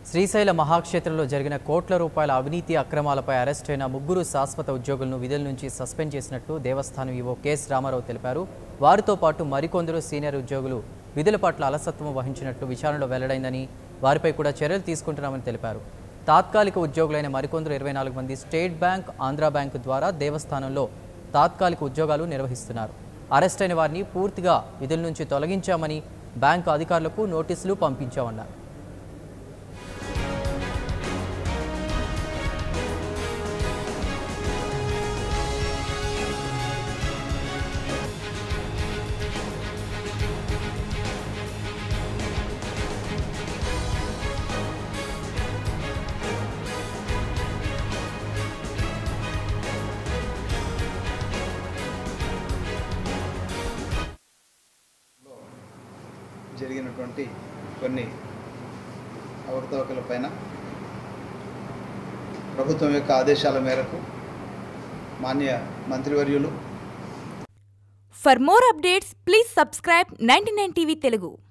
శ్రీశైల మహాక్షేత్రంలో జరిగిన కోట్ల రూపాయల అవినీతి అక్రమాలపై అరెస్ట్ అయిన ముగ్గురు శాశ్వత ఉద్యోగులను విధుల నుంచి సస్పెండ్ చేసినట్లు దేవస్థానం ఈవో కెఎస్ రామారావు తెలిపారు. వారితో పాటు మరికొందరు సీనియర్ ఉద్యోగులు విధుల పట్ల అలసత్వం వహించినట్లు విచారణలో వెల్లడైందని, వారిపై కూడా చర్యలు తీసుకుంటున్నామని తెలిపారు. తాత్కాలిక ఉద్యోగులైన మరికొందరు 24 మంది స్టేట్ బ్యాంక్, ఆంధ్రా బ్యాంకు ద్వారా దేవస్థానంలో తాత్కాలిక ఉద్యోగాలు నిర్వహిస్తున్నారు. అరెస్ట్ అయిన వారిని పూర్తిగా విధుల నుంచి తొలగించామని, బ్యాంకు అధికారులకు నోటీసులు పంపించామన్నారు. జరిగినటువంటి కొన్ని అవకతవకలపైన ప్రభుత్వం యొక్క ఆదేశాల మేరకు మాన్య మంత్రివర్యులు For more updates, please subscribe 99 TV Telugu.